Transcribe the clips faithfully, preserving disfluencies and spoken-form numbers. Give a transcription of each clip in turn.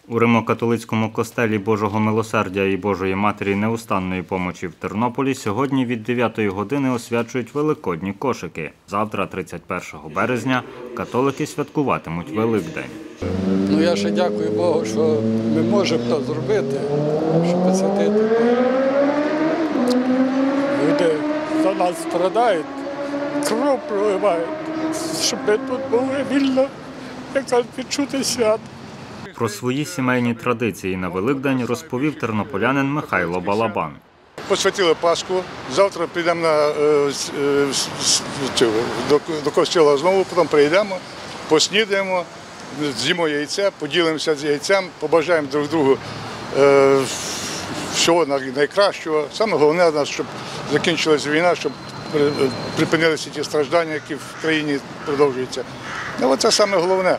У Римо-католицькому костелі Божого Милосердя і Божої Матері Неустанної Помочі в Тернополі сьогодні від дев'ятої години освячують великодні кошики. Завтра, тридцять першого березня, католики святкуватимуть Великдень. Ну, я ще дякую Богу, що ми можемо це зробити, щоб посвятити. Люди за нас страдають, кров проливають, щоб ми тут були вільно, як відчути свят. Про свої сімейні традиції на Великдень розповів тернополянин Михайло Балабан. Посвятили Пасху, завтра підемо на, е, е, до, до костела знову, потім прийдемо, поснідаємо, з'їмо яйця, поділимося з яйцем, побажаємо друг другу е, всього найкращого. Саме головне, щоб закінчилася війна, щоб припинилися ті страждання, які в країні продовжуються. Ну, це саме головне.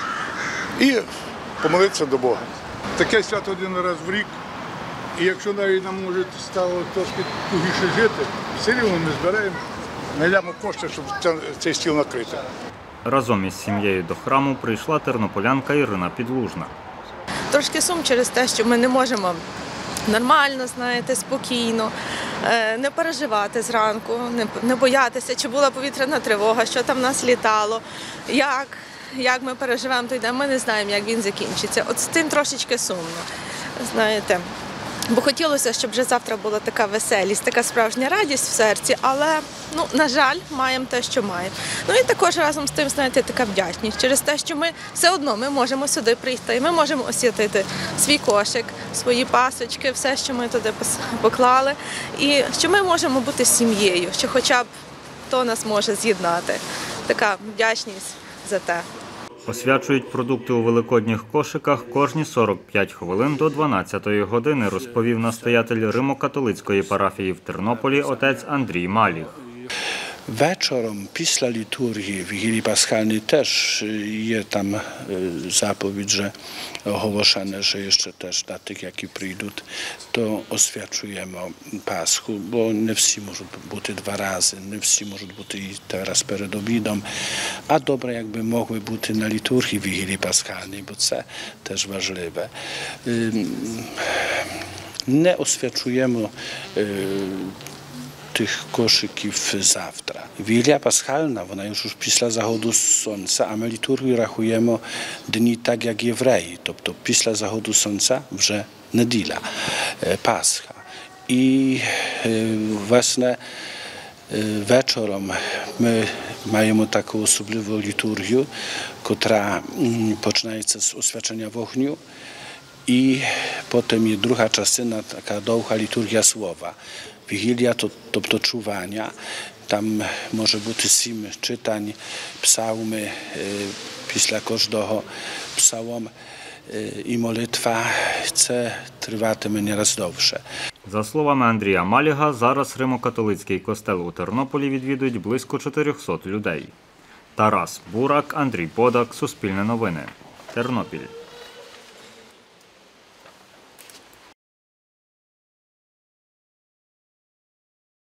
І помолитися до Бога. Таке свято один раз в рік, і якщо навіть нам може стало трошки тугіше жити, все рівно ми збираємо, знайдемо кошти, щоб цей стіл накрити. Разом із сім'єю до храму прийшла тернополянка Ірина Підлужна. Трошки сум через те, що ми не можемо нормально, знаєте, спокійно, не переживати зранку, не боятися, чи була повітряна тривога, що там в нас літало, як. Як ми переживемо той день, ми не знаємо, як він закінчиться. От з тим трошечки сумно, знаєте. Бо хотілося, щоб вже завтра була така веселість, така справжня радість в серці, але, ну, на жаль, маємо те, що маємо. Ну і також разом з тим, знаєте, така вдячність через те, що ми все одно ми можемо сюди прийти, ми можемо освятити свій кошик, свої пасочки, все, що ми туди поклали, і що ми можемо бути сім'єю, що хоча б то нас може з'єднати. Така вдячність за те. Освячують продукти у великодніх кошиках кожні сорок п'ять хвилин до дванадцятої години, розповів настоятель Римо-католицької парафії в Тернополі отець Андрій Маліх. Вечором, після літургії Вігілії Пасхальної теж є там заповідь, że ogłoszone, że jeszcze też dla tych, які прийдуть, то освячуємо Пасху, бо не всі можуть бути два рази, не всі можуть бути і зараз перед обідом, а добре, якби могли бути на літургії Вігілії Пасхальної, бо це теж важливе. Не освячуємо tych koszyków zawtra. Wigilia Paschalna, ona już już pісля zachodu słońca, a my liturgii rachujemy dni tak jak Jewreji, тобто після заходу сонця вже неділя, Пасха. І, власне, вечором ми маємо таку особливу літургію, котра починається з освячення вогню, і потім є друга частина, така довга літургія слова. Wigilia to, to, to czuwania, tam może być sім czytań, psalmy, pісля кожного psalm і молитва, це триватиме не раз довше. За словами Андрія Маліга, зараз Римо-католицький костел у Тернополі відвідують близько чотирьохсот людей. Тарас Бурак, Андрій Бодак, Суспільне новини, Тернопіль.